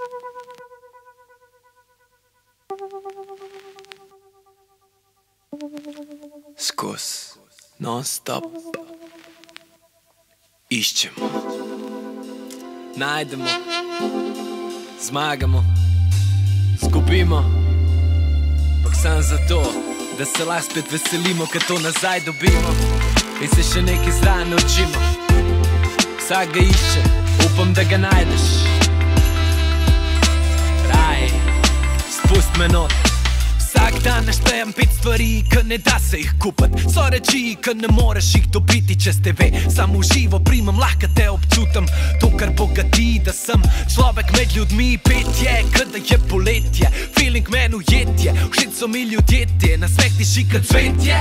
Skozi, non-stop iščemo, najdemo, zmagamo, zgubimo, ampak samo zato, da se lahko spet veselimo, ker to nazaj dobimo in se še nekaj zraven naučimo. Vsak ga išče, upam, da ga najdeš. Raj, spust me not. Vsak dan naštejem 5 stvari, ki ne da se jih kupat. So reči, ki ne moreš jih dobiti čez TV. Samo živo, primem, lahka, občutm to, kar bogati, da sem človek med ljudmi. Petje, kada je poletje, feeling men ujet je. Všeč so mi ljudje, nasmeh diši, cvetje.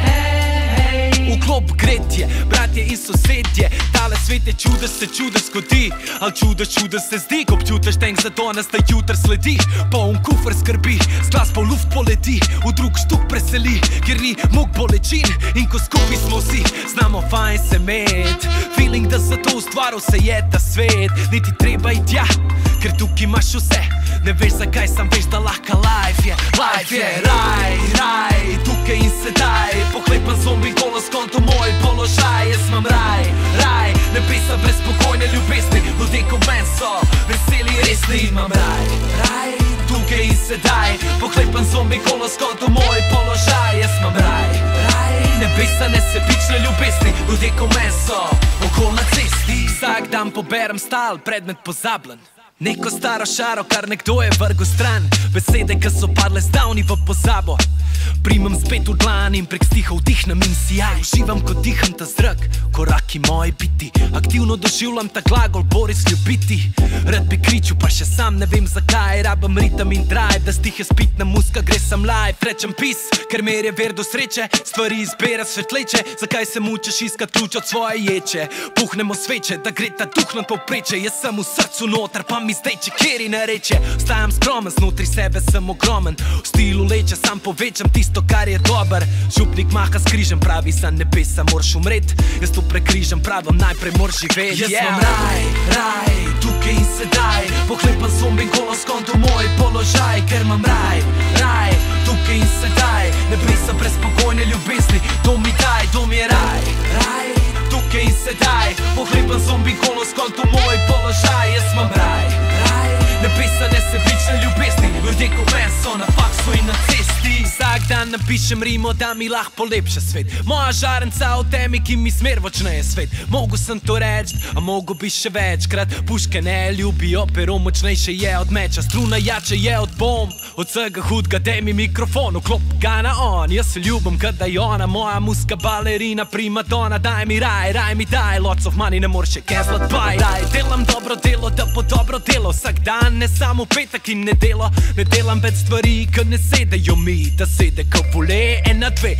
Vklop, gretje, bratje in sosedje. Tale svet je čudež, se čudež zgodi, ali čudež se zdi. Ko občutiš tenk za to, nas da jutr sledi. Poln kufr skrbi, z glas po luft poleti, v drug štuk preseli, kjer ni muk bolečin. In ko skupaj smo vsi, znamo fajn se med. Feeling, da za to ustvaril se je ta svet. Niti treba iti tja, ker tukaj imaš vse. Ne veš zakaj, sam veš, da lahka life je. Life je raj, raj, tukaj in sedaj. Pohlepan zombi golo skonto moj položaj. Jaz imam raj, raj, nebesa brez spokojne ljubezni. Ljudje ko men so, veseli resni. Imam raj, raj, tukaj in sedaj. Pohlepan zombi golo skonto moj položaj. Jaz imam raj, raj, nebesa nesebične ljubezni. Ljudje ko men so, okol na cesti. Vsak dan poberem stal, predmet pozabljen. Neko staro šaro, kar nekdo je vrgel stran. Besede, ki so padle zdavni v pozabo. Primem spet v dlan in prek stiha vdihnem in sijaj. Uživam, ko diham ta zrak, koraki moji biti. Aktivno doživljam ta glagol, Boris ljubiti. Rad bi kričil, pa še sam ne vem zakaj. Rabam ritem in drive, da stihe spitna muska, gre sam live. Rečem pis, ker mer je ver do sreče. Stvari izbera svetleče, zakaj se mučeš iskat ključ od svoje ječe. Puhnemo sveče, da gre ta duh nad povpreče. Jaz sem v srcu noter, pa mi zdaj če kjeri ne reče. Ostajam skromen, znotri sebe sem ogromen. V stilu leče, sam povečam tisto, kar je dober. Župnik maha s križem, pravi za nebesa morš umret. Jaz to prekrižem, pravim najprej morš živeti. Jaz imam raj, raj, tukaj in sedaj. Pohlepan zombi golo skonto moj položaj. Ker imam raj, raj, tukaj in sedaj. Nebesa brez spokojne ljubezni, to mi daj, to mi je raj, raj, tukaj in sedaj. Pohlepan zombi golo skonto moj položaj. Jaz imam raj, raj, nebesa nesebične ljubezni. Ljudje ko men so na faksu in na cesti. Vsak dan napišem rimo, da mi lahko polepša svet. Moja žarenca v temi, ki mi smer vočneje svet. Mogu sem to reč, a mogu bi še večkrat. Puške ne ljubijo, pero močnejše je od meča. Struna jače je od bomb, od vsega hudga, daj mi mikrofon, vklop ga na on. Jaz se ljubim, kada je ona, moja muska balerina, primadona. Daj mi raj, raj mi daj, lots of money, ne moreš še cancelat baj. Raj, delam dobro delo, da bo dobro delo. Vsak dan, ne samo petek in nedelo. Ne delam več stvari, ki ne sedejo mi. Da sede ko vole, ena dve,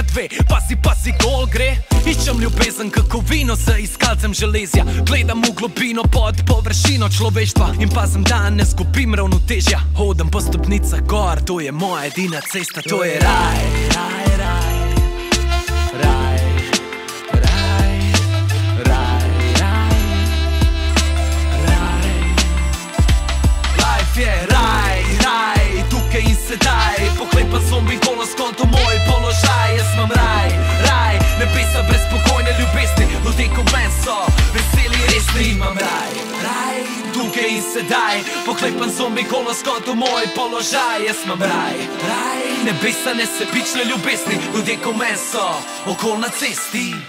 pasi gol gre. Iščem ljubezen kako vino z iskalcem železja. Gledam v globino pod površino človeštva in pazim, da ne zgubim ravnotežja. Hodam po stopnicah gor, to je moja edina cesta. To je raj, raj, raj, raj, raj, raj, raj, raj. Life je raj, raj, tukaj in sedaj. Pohlepan zombi golo skonto moj položaj. Jaz imam raj, raj, nebesa brez spokojne ljubezni. Ljudje ko men so, veseli resni. Imam raj, raj, tukaj in sedaj. Pohlepan zombi golo skonto moj položaj. Jaz imam raj, raj, nebesa nesebične ljubezni. Ljudje ko men so, okol na cesti.